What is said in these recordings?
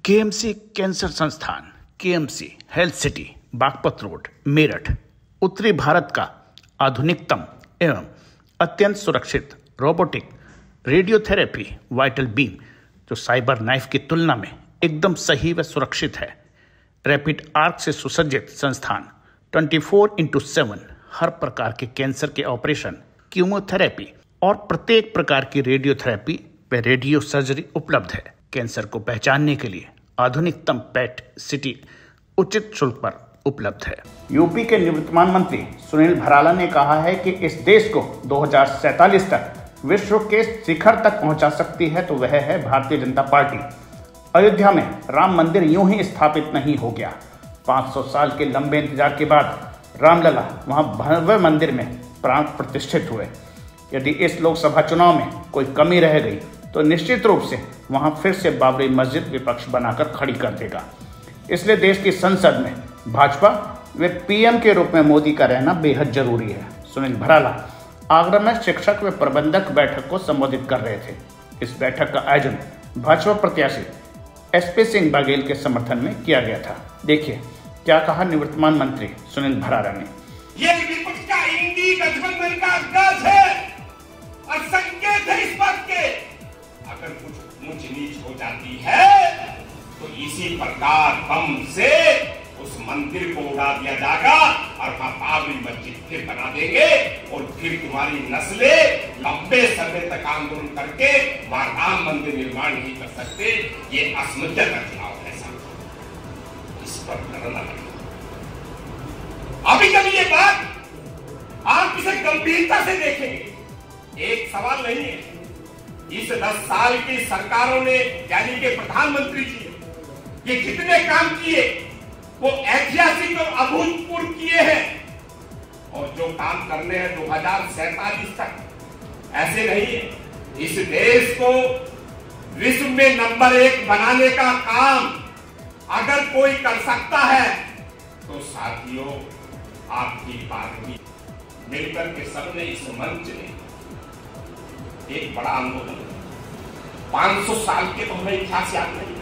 KMC cancer संस्थान, KMC health city, Baghpat road, Meerut, उत्तरी भारत का आधुनिकतम एवं अत्यंत सुरक्षित रोबोटिक रेडियोथेरेपी वाइटल बीम, जो साइबर नाइफ की तुलना में एकदम सही व सुरक्षित है। रैपिड आर्क से सुसज्जित संस्थान 24/7 हर प्रकार के कैंसर के ऑपरेशन, कीमोथेरेपी और प्रत्येक प्रकार की रेडियोथेरेपी व रेडियो सर्जरी उपलब्ध है। कैंसर को पहचानने के लिए आधुनिकतम पेट सिटी उचित शुल्क पर उपलब्ध है। यूपी के निवर्तमान मंत्री सुनील भराला ने कहा है कि इस देश को 2047 तक विश्व के शिखर तक पहुंचा सकती है तो वह है भारतीय जनता पार्टी। अयोध्या में राम मंदिर यूं ही स्थापित नहीं हो गया। 500 साल के लंबे इंतजार के बाद रामलला वहां भव्य मंदिर में प्राण प्रतिष्ठित हुए। यदि इस लोकसभा चुनाव में कोई कमी रह गई तो निश्चित रूप से वहां फिर से बाबरी मस्जिद विपक्ष बनाकर खड़ी कर देगा। इसलिए देश की संसद में भाजपा व पीएम के रूप में मोदी का रहना बेहद जरूरी है। सुनील भराला आगरा में शिक्षक व प्रबंधक बैठक को संबोधित कर रहे थे। इस बैठक का आयोजन भाजपा प्रत्याशी एसपी सिंह बघेल के समर्थन में किया गया था। देखिए क्या कहा निवर्तमान मंत्री सुनील भराला ने। ये विपक्ष का इंडी गठबंधन का आगाज है और संकेत है इस बात के, अगर कुछ ऊंच नीच हो जाती है तो इसी प्रकार बम से उस मंदिर को उड़ा दिया जाएगा और वहां बाबरी मस्जिद फिर बना देंगे और फिर तुम्हारी नस्लें लंबे समय तक आंदोलन करके वहां राम मंदिर निर्माण नहीं कर सकते। ये असमंजस का चुनाव है साहब, इस पर करना है। अभी जब ये बात आप इसे गंभीरता से देखेंगे, एक सवाल नहीं है। इस 10 साल की सरकारों ने यानी कि प्रधानमंत्री जी ये जितने काम किए वो ऐतिहासिक और अभूतपूर्व किए हैं और जो काम करने हैं 2047 तक, ऐसे नहीं है। इस देश को विश्व में नंबर 1 बनाने का काम अगर कोई कर सकता है तो साथियों आपकी पार्टी मिलकर के सबने इस मंच में एक बड़ा आंदोलन 500 साल के तो हमें इतिहास याद नहीं,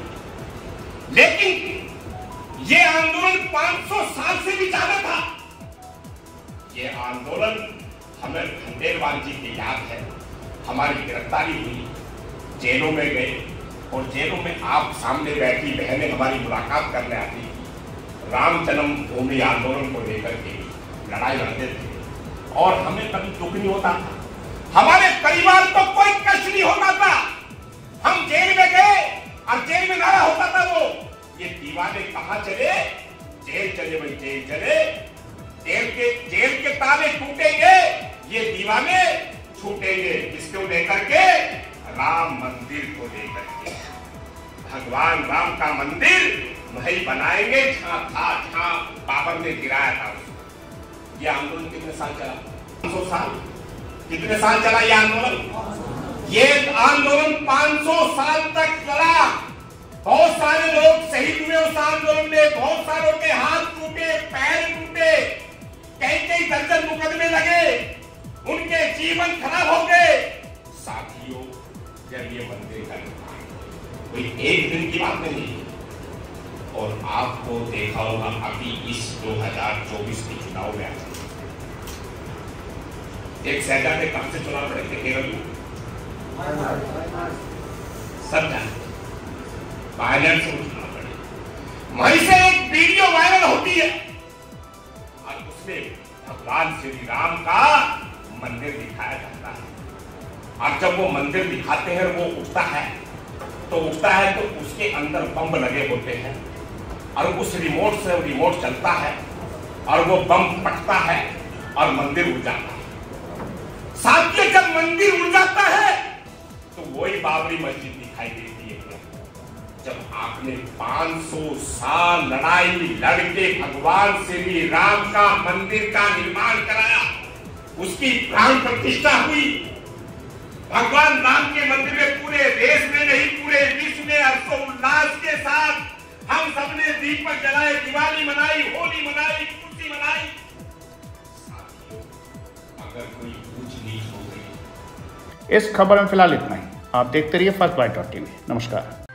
लेकिन ये आंदोलन 500 साल से भी ज्यादा था। ये आंदोलन हमें खंडेलवाल जी की याद है। हमारी गिरफ्तारी हुई, जेलों में गए और जेलों में आप सामने बैठी बहनें हमारी मुलाकात करने आती थी। राम जन्मभूमि आंदोलन को लेकर के लड़ाई लड़ते थे और हमें कभी दुख नहीं होता था। हमारे परिवार को कोई कष्ट नहीं होता था। हम जेल में गए और जेल में नारा होता था वो, ये दीवाने कहां चले, जेल चले भाई जेल चले, जेल के ताले टूटेंगे, ये दीवाने छूटेंगे। किसको लेकर के? राम मंदिर को लेकर के। भगवान राम का मंदिर वही बनाएंगे जहां बाबर ने गिराया था। ये आंदोलन कितने साल चला? 500 साल। कितने साल चला ये आंदोलन? ये आंदोलन 500 साल तक चला। बहुत सारे लोग शहीद हुए उस आंदोलन में, बहुत सारों के हाथ टूटे, पैर टूटे, कई दर्जन मुकदमे लगे, उनके जीवन खराब हो गए। साथियों जब ये मंदिर का निर्माण कोई एक दिन की बात नहीं है और आपको देखा होगा अभी इस 2024 के चुनाव में एक शहजादे कब से चुनाव लड़े थे केरल में, सब जानते, वायलेंस से चुनाव लड़े। वहीं से एक वीडियो वायरल होती है और उसमें भगवान श्री राम का मंदिर दिखाया जाता है और जब वो मंदिर दिखाते हैं वो उठता है तो उसके अंदर बम लगे होते हैं और उस रिमोट से रिमोट चलता है और वो बम फटता है और मंदिर उड़ जाता है। साथियों जब मंदिर उड़ जाता है तो वही बाबरी मस्जिद दिखाई देती है। जब आपने 500 साल लड़ाई लड़के भगवान श्री राम का मंदिर का निर्माण कराया, उसकी प्राण प्रतिष्ठा हुई, भगवान राम के मंदिर में पूरे देश में नहीं पूरे विश्व में हर्षोल्लास के साथ हम सबने दीपक जलाए, दिवाली मनाई, होली मनाई, खुशी मनाई। अगर कोई ऊंच नीच हो गई। इस खबर में फिलहाल इतना ही। आप देखते रहिए फर्स्ट बाइट.tv। नमस्कार।